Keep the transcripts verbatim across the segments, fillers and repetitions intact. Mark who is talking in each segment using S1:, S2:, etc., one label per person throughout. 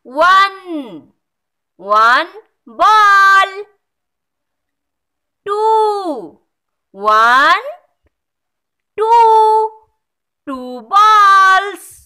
S1: One. One ball. Two. One. Two. Two balls.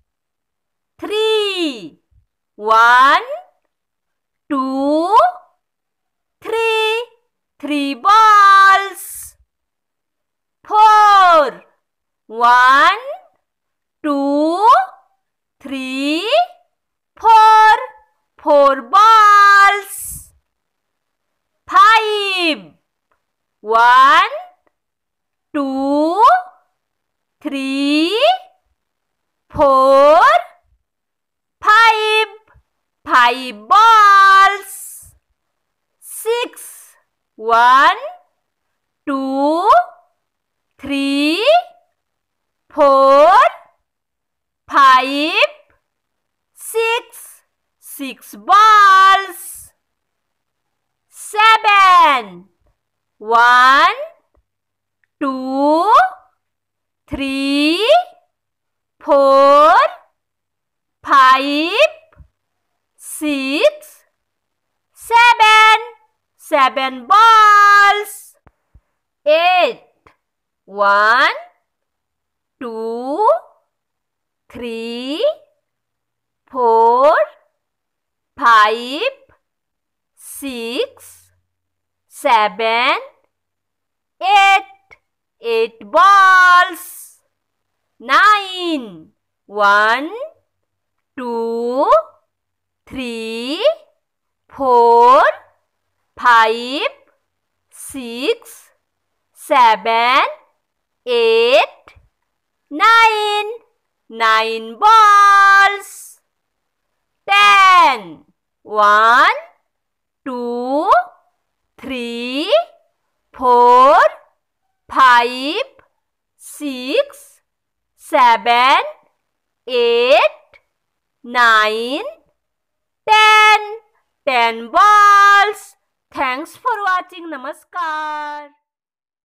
S1: Three. One. Two. Three. Three balls. Four. One. Two. Three. Four. Four balls. Five. One. Two. Three. Four. Five. Five balls. Six. One. Two. Three. Four. Five. Six. Six balls. Seven. One. Two. Three. Four. Five. Six. Seven. Seven balls. Eight. One. Two. Three. Four. Five. Six. Seven. Eight. Eight balls. Nine. One. Two. Three. Four. Five. Six. Seven. Eight. Nine. Nine balls. Ten. One. Two. Three. Four. Five. Six. Seven. Eight. Nine. Ten. Ten balls. Thanks for watching. Namaskar.